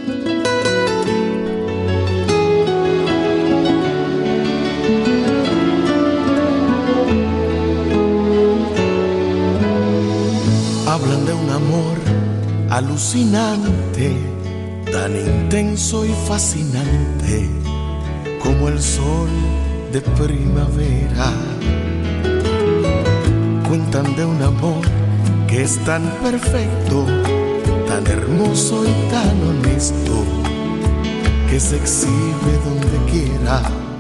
Hablan de un amor alucinante, tan intenso y fascinante como el sol de primavera. Cuentan de un amor que es tan perfecto, tan hermoso y tan honesto, que se exhibe donde quiera.